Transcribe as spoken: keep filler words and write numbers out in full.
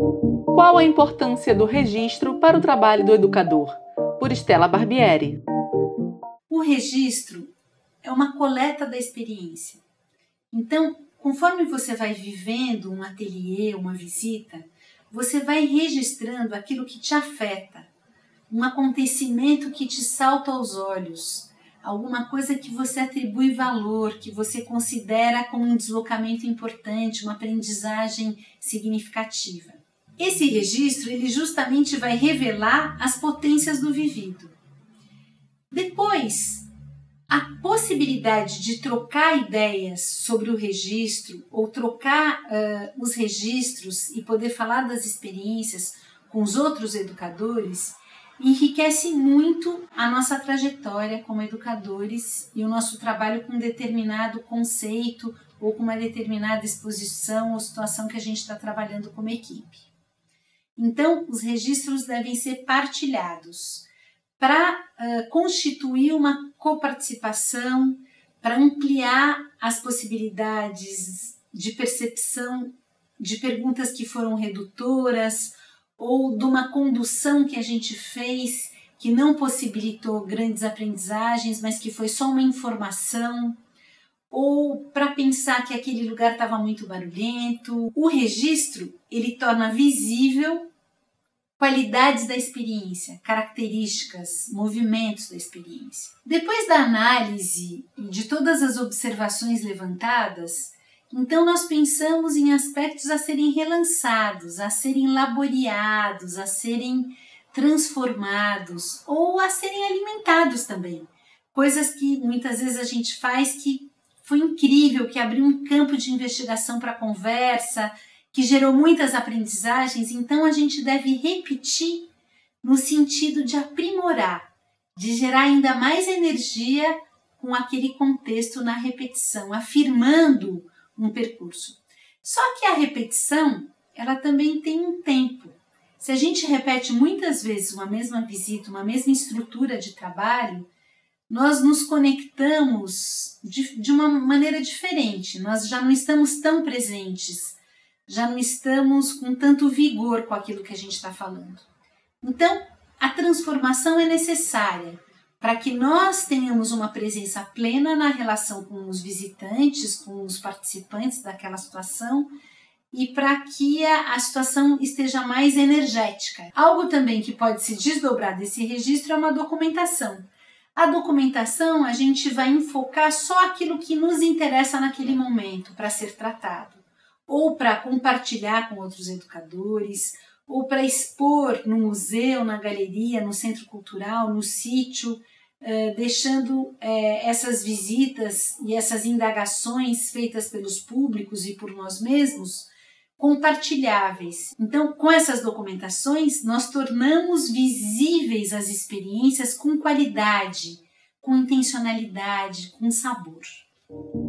Qual a importância do registro para o trabalho do educador? Por Stella Barbieri. O registro é uma coleta da experiência. Então, conforme você vai vivendo um ateliê, uma visita, você vai registrando aquilo que te afeta, um acontecimento que te salta aos olhos, alguma coisa que você atribui valor, que você considera como um deslocamento importante, uma aprendizagem significativa. Esse registro, ele justamente vai revelar as potências do vivido. Depois, a possibilidade de trocar ideias sobre o registro ou trocar uh, os registros e poder falar das experiências com os outros educadores enriquece muito a nossa trajetória como educadores e o nosso trabalho com um determinado conceito ou com uma determinada exposição ou situação que a gente está trabalhando como equipe. Então, os registros devem ser partilhados para uh, constituir uma coparticipação, para ampliar as possibilidades de percepção de perguntas que foram redutoras ou de uma condução que a gente fez que não possibilitou grandes aprendizagens, mas que foi só uma informação, ou para pensar que aquele lugar estava muito barulhento. O registro, ele torna visível qualidades da experiência, características, movimentos da experiência. Depois da análise e de todas as observações levantadas, então nós pensamos em aspectos a serem relançados, a serem laboreados, a serem transformados ou a serem alimentados também. Coisas que muitas vezes a gente faz que foi incrível, que abriu um campo de investigação para a conversa, que gerou muitas aprendizagens, então a gente deve repetir no sentido de aprimorar, de gerar ainda mais energia com aquele contexto na repetição, afirmando um percurso. Só que a repetição, ela também tem um tempo. Se a gente repete muitas vezes uma mesma visita, uma mesma estrutura de trabalho, nós nos conectamos de, de uma maneira diferente, nós já não estamos tão presentes, já não estamos com tanto vigor com aquilo que a gente está falando. Então, a transformação é necessária para que nós tenhamos uma presença plena na relação com os visitantes, com os participantes daquela situação e para que a, a situação esteja mais energética. Algo também que pode se desdobrar desse registro é uma documentação. A documentação, a gente vai enfocar só aquilo que nos interessa naquele momento para ser tratado, ou para compartilhar com outros educadores, ou para expor no museu, na galeria, no centro cultural, no sítio, eh, deixando eh, essas visitas e essas indagações feitas pelos públicos e por nós mesmos compartilháveis. Então, com essas documentações, nós tornamos visíveis as experiências com qualidade, com intencionalidade, com sabor.